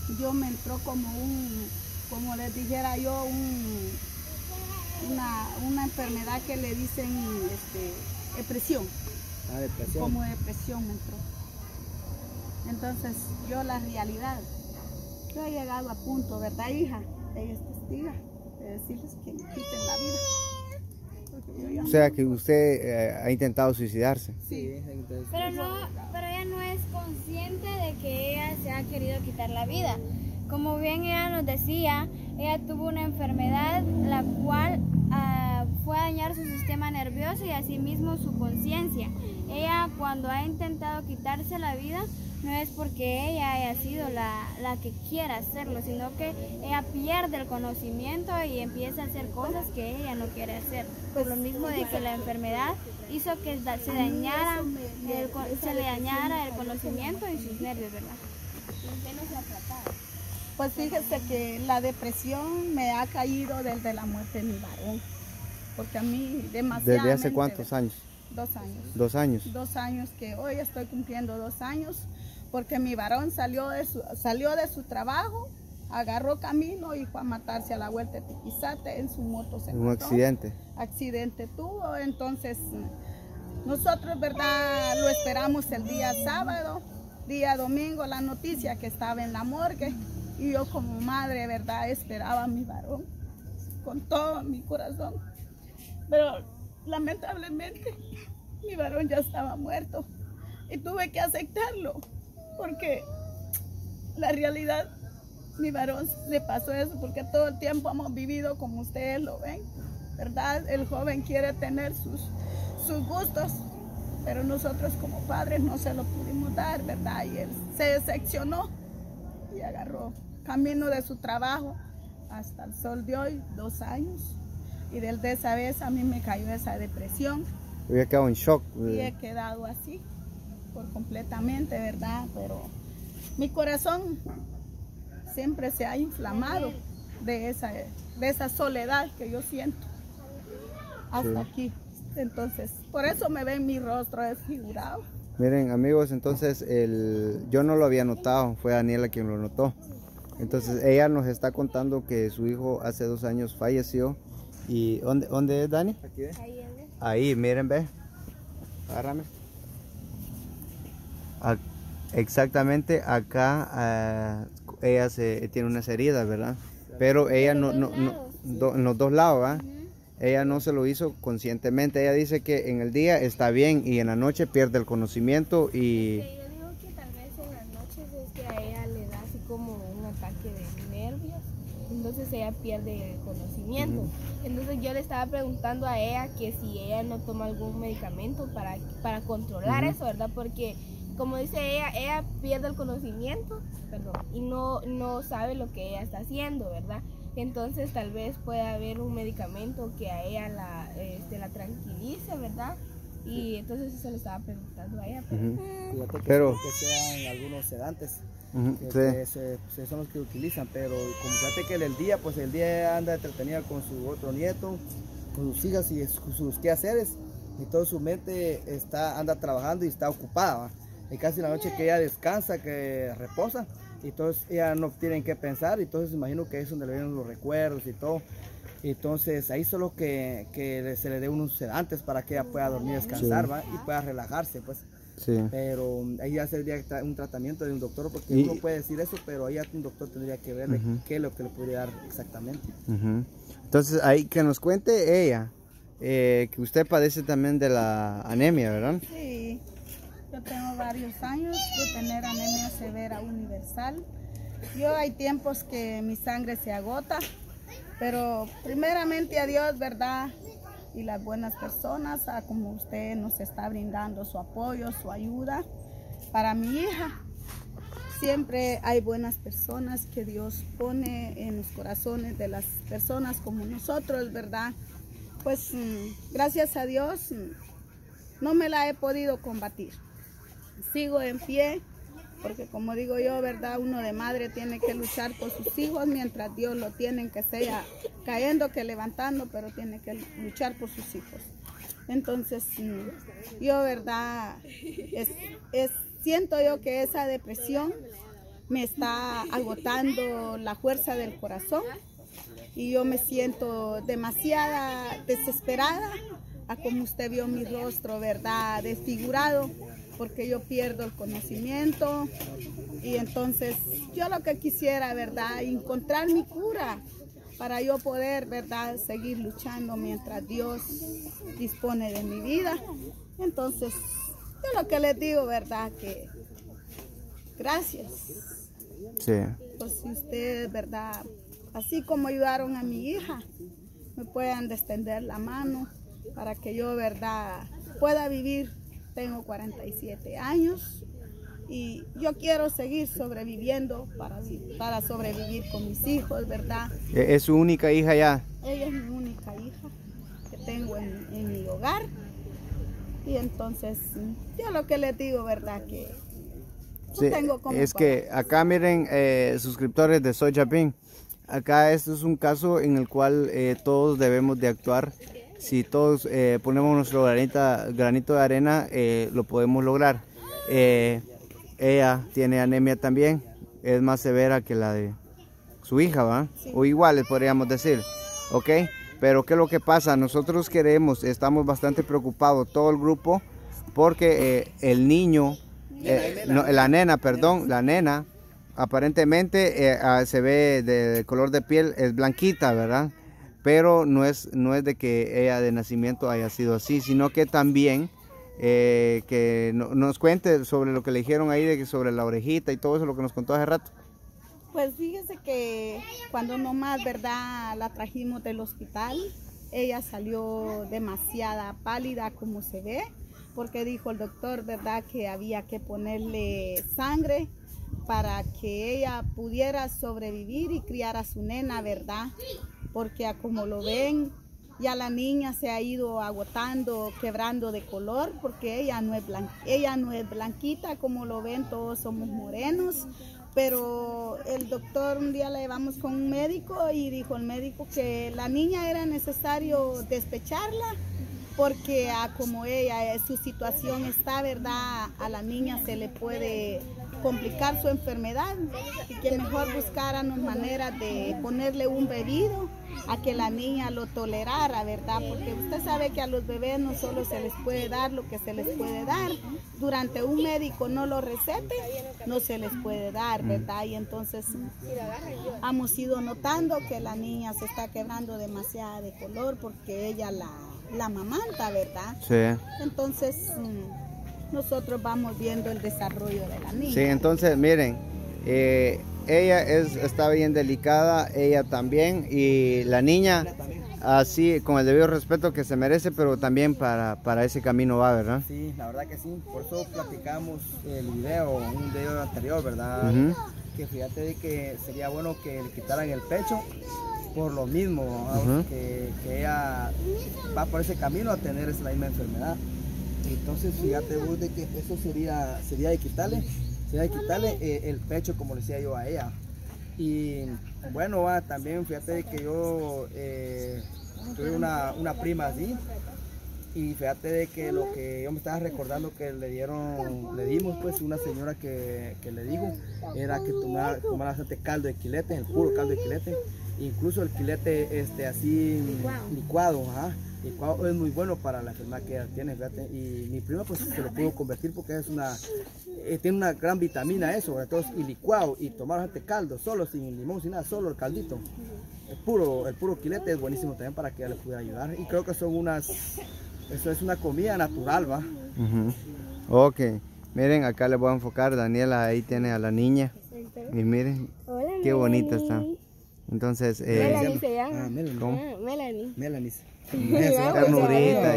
yo me entró como como les dijera yo, una enfermedad que le dicen depresión. Ah, depresión. Como depresión me entró. Entonces, yo la realidad, yo he llegado a punto, ¿verdad, hija? Ella es testiga de decirles que me quiten la vida. O sea, que usted ha intentado suicidarse. Sí. Pero ella no es consciente de que ella se ha querido quitar la vida. Como bien ella nos decía, ella tuvo una enfermedad la cual fue a dañar su sistema nervioso y asimismo su conciencia. Ella, cuando ha intentado quitarse la vida, no es porque ella haya sido la que quiera hacerlo, sino que ella pierde el conocimiento y empieza a hacer cosas que ella no quiere hacer. Por lo mismo de que la enfermedad hizo que se le dañara el conocimiento y sus nervios, ¿verdad? ¿Usted no se ha tratado? Pues fíjese que la depresión me ha caído desde la muerte de mi varón. Porque a mí demasiado. ¿Desde hace cuántos años? 2 años. 2 años. 2 años, que hoy estoy cumpliendo 2 años, porque mi varón salió de su trabajo, agarró camino y fue a matarse a la vuelta de Tiquizate en su moto. Un accidente. Accidente tuvo, entonces nosotros, ¿verdad? Lo esperamos el día sábado, día domingo, la noticia que estaba en la morgue, y yo como madre, ¿verdad? Esperaba a mi varón con todo mi corazón. Pero lamentablemente mi varón ya estaba muerto y tuve que aceptarlo porque la realidad, mi varón le pasó eso porque todo el tiempo hemos vivido como ustedes lo ven, ¿verdad? El joven quiere tener sus gustos, pero nosotros como padres no se lo pudimos dar, ¿verdad? Y él se decepcionó y agarró camino de su trabajo hasta el sol de hoy, 2 años. Y desde esa vez a mí me cayó esa depresión. Había quedado en shock. Y he quedado así, por completamente, ¿verdad? Pero mi corazón siempre se ha inflamado de esa soledad que yo siento hasta aquí. Entonces, por eso me ven mi rostro desfigurado. Miren, amigos, entonces yo no lo había notado, fue Daniela quien lo notó. Entonces ella nos está contando que su hijo hace 2 años falleció. ¿Y dónde es, Dani? Aquí, ¿eh? Ahí, miren, ve. Agárrame. Exactamente acá ella tiene unas heridas, ¿verdad? Pero ella no, en los 2 lados, ¿verdad? Ella no se lo hizo conscientemente. Ella dice que en el día está bien y en la noche pierde el conocimiento y... Yo digo que tal vez en las noches es que a ella le da así como un ataque de nervios, entonces ella pierde el conocimiento. Entonces yo le estaba preguntando a ella que si ella no toma algún medicamento para controlar eso, ¿verdad? Porque como dice ella pierde el conocimiento, y no sabe lo que ella está haciendo, ¿verdad? Entonces tal vez pueda haber un medicamento que a ella la tranquilice, ¿verdad? Y entonces eso le estaba preguntando a ella. Pero que sean algunos sedantes, que son los que utilizan, pero como fíjate que el día, pues el día anda entretenida con su otro nieto, con sus hijas y sus quehaceres, y toda su mente anda trabajando y está ocupada, ¿va? Y casi la noche que ella descansa, que reposa, y entonces ella no tiene que pensar, y entonces imagino que es donde le vienen los recuerdos y todo. Entonces ahí solo que se le dé unos sedantes para que ella pueda dormir, descansar, ¿va? Y pueda relajarse, pues. Sí. Pero ahí ya sería un tratamiento de un doctor, porque uno puede decir eso, pero ahí un doctor tendría que verle qué es lo que le podría dar exactamente. Entonces ahí que nos cuente ella, que usted padece también de la anemia, ¿verdad? Sí, yo tengo varios años de tener anemia severa universal. Yo hay tiempos que mi sangre se agota, pero primeramente a Dios, ¿verdad? Y las buenas personas, como usted nos está brindando su apoyo, su ayuda para mi hija. Siempre hay buenas personas que Dios pone en los corazones de las personas como nosotros, ¿verdad? Pues gracias a Dios no me la he podido combatir. Sigo en pie, porque como digo yo, ¿verdad? Uno de madre tiene que luchar por sus hijos mientras Dios lo tiene, que sea cayendo que levantando, pero tiene que luchar por sus hijos. Entonces, yo, ¿verdad? Siento yo que esa depresión me está agotando la fuerza del corazón y yo me siento demasiada desesperada a como usted vio mi rostro, ¿verdad? Desfigurado, porque yo pierdo el conocimiento y entonces yo lo que quisiera, ¿verdad? Encontrar mi cura para yo poder, ¿verdad? Seguir luchando mientras Dios dispone de mi vida. Entonces, yo lo que les digo, ¿verdad? Que gracias. Sí. Pues si ustedes, ¿verdad? Así como ayudaron a mi hija, me puedan extender la mano para que yo, ¿verdad? Pueda vivir. Tengo 47 años y yo quiero seguir sobreviviendo para sobrevivir con mis hijos, ¿verdad? ¿Es su única hija ya? Ella es mi única hija que tengo en mi hogar. Y entonces, yo lo que les digo, ¿verdad? Que no sí, tengo como es que acá miren, suscriptores de Soy Chapín, acá esto es un caso en el cual todos debemos de actuar. Si todos ponemos nuestro granito de arena, lo podemos lograr. Ella tiene anemia también, es más severa que la de su hija, ¿va? Sí. O iguales podríamos decir, ¿ok? Pero ¿qué es lo que pasa? Nosotros estamos bastante preocupados, todo el grupo, porque el niño, la nena, aparentemente se ve de color de piel, es blanquita, ¿verdad? Pero no es de que ella de nacimiento haya sido así, sino que también que nos cuente sobre lo que le dijeron ahí, sobre la orejita y todo eso, lo que nos contó hace rato. Pues fíjese que cuando nomás, ¿verdad? La trajimos del hospital, ella salió demasiada pálida como se ve, porque dijo el doctor, ¿verdad? Que había que ponerle sangre para que ella pudiera sobrevivir y criar a su nena, ¿verdad? Porque como lo ven, ya la niña se ha ido agotando, quebrando de color, porque ella no es blanquita, como lo ven, todos somos morenos. Pero el doctor un día la llevamos con un médico y dijo el médico que la niña era necesario despecharla, porque como ella, su situación está, ¿verdad? A la niña se le puede complicar su enfermedad y que mejor buscáramos maneras de ponerle un bebido a que la niña lo tolerara, ¿verdad? Porque usted sabe que a los bebés no solo se les puede dar lo que se les puede dar, durante un médico no lo recete, no se les puede dar, ¿verdad? Y entonces hemos ido notando que la niña se está quebrando demasiado de color porque ella la amamanta, ¿verdad? Sí. Entonces nosotros vamos viendo el desarrollo de la niña. Sí, entonces miren, ella está bien delicada, ella también, y la niña así con el debido respeto que se merece, pero también para ese camino va, ¿verdad? Sí, la verdad que sí, por eso platicamos un video anterior, ¿verdad? Que fíjate de que sería bueno que le quitaran el pecho por lo mismo, que ella va por ese camino a tener esa misma enfermedad. Entonces fíjate vos de que eso sería de quitarle el pecho, como le decía yo a ella. Y bueno, también fíjate de que yo tuve una prima así, y fíjate de que lo que yo me estaba recordando que le dimos pues una señora que le dijo era que tomara bastante caldo de quilete, el puro caldo de quilete, incluso el quilete así licuado, licuado es muy bueno para la enfermedad que ella tiene, fíjate. Y mi prima pues se lo pudo convertir porque tiene una gran vitamina eso, sobre todo, y licuado, y tomar bastante caldo, solo sin limón, sin nada, solo el caldito. El puro quilete es buenísimo también para que ella le pudiera ayudar, y creo que eso es una comida natural, ¿va? Ok, miren, acá les voy a enfocar, Daniela ahí tiene a la niña, y miren, hola, qué bonita está. Entonces, Melanie se llama. ¿cómo? Melanie. Ternurita.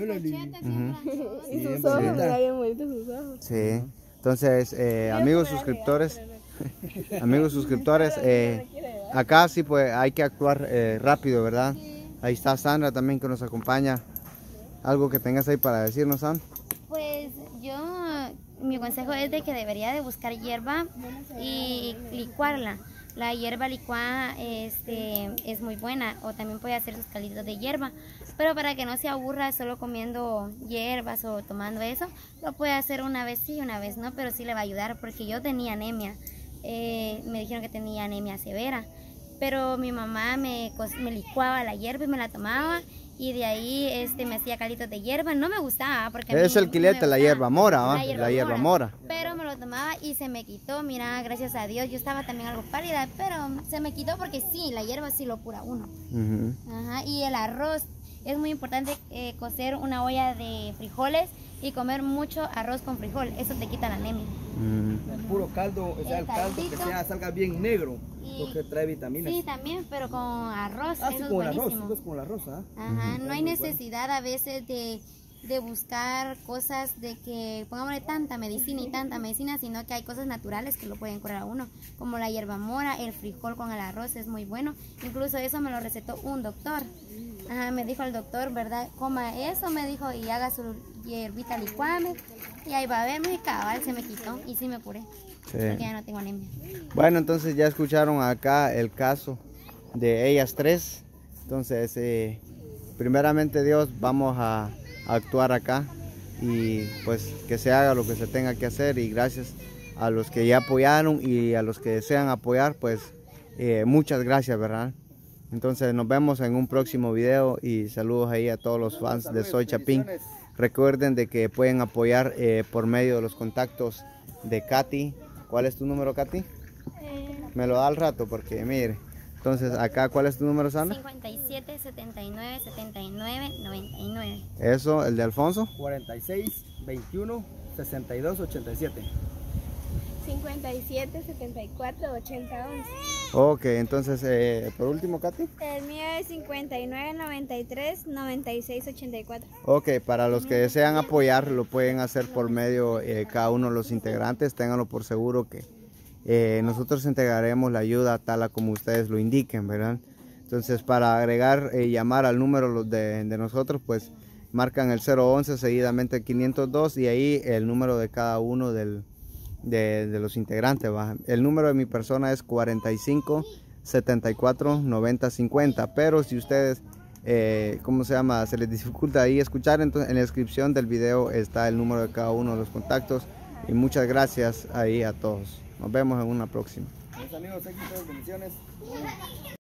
Y sus ojos, mira bien bonitos sus ojos. Sí, entonces, amigos suscriptores, acá sí pues hay que actuar rápido, ¿verdad? Ahí está Sandra también que nos acompaña. ¿Algo que tengas ahí para decirnos, Sam? Pues mi consejo es de que debería de buscar hierba y licuarla. La hierba licuada es muy buena, o también puede hacer sus calditos de hierba, pero para que no se aburra solo comiendo hierbas o tomando eso, lo puede hacer una vez sí, una vez no, pero sí le va a ayudar, porque yo tenía anemia me dijeron que tenía anemia severa. Pero mi mamá me licuaba la hierba y me la tomaba, y de ahí me hacía calitos de hierba. No me gustaba porque es el quilete, la hierba mora, la hierba mora. Pero me lo tomaba y se me quitó. Mira, gracias a Dios. Yo estaba también algo pálida, pero se me quitó porque sí, la hierba sí lo cura uno. Ajá, y el arroz. Es muy importante cocer una olla de frijoles y comer mucho arroz con frijol. Eso te quita la anemia. El puro caldo, o sea, el caldo que salga bien negro, porque trae vitaminas. Sí, también, pero con arroz. Sí, con el arroz, pues con el arroz, ¿ah? Ajá, no hay necesidad a veces de buscar cosas de que pongámosle tanta medicina, sino que hay cosas naturales que lo pueden curar a uno, como la hierba mora, el frijol con el arroz es muy bueno. Incluso eso me lo recetó un doctor. Ajá, me dijo el doctor, ¿verdad? Coma eso, me dijo, y haga su hierbita licuame, y ahí va a ver, mi cabal se me quitó y sí me curé. Sí. Porque ya no tengo anemia. Bueno, entonces ya escucharon acá el caso de ellas tres. Entonces, primeramente Dios, vamos a actuar acá y pues que se haga lo que se tenga que hacer, y gracias a los que ya apoyaron y a los que desean apoyar, pues muchas gracias, ¿verdad? Entonces nos vemos en un próximo video, y saludos ahí a todos los fans de Soy Chapín. Recuerden de que pueden apoyar por medio de los contactos de Katy. ¿Cuál es tu número, Katy? Me lo da al rato porque mire. Entonces acá, ¿cuál es tu número, Sandra? 57 79 79 99. Eso, el de Alfonso. 46 21 62 87. 57 74 80 11. Ok, entonces por último, Katy. El mío es 59 93 96 84. Ok, para los que desean apoyar, lo pueden hacer por medio cada uno de los integrantes. Ténganlo por seguro que nosotros entregaremos la ayuda tal como ustedes lo indiquen, ¿verdad? Entonces, para agregar, llamar al número de nosotros, pues marcan el 011, seguidamente el 502, y ahí el número de cada uno de los integrantes, ¿va? El número de mi persona es 45 74 90 50, pero si ustedes, ¿cómo se llama? Se les dificulta ahí escuchar, entonces en la descripción del video está el número de cada uno de los contactos, y muchas gracias ahí a todos. Nos vemos en una próxima. Mis amigos, éxitos, bendiciones.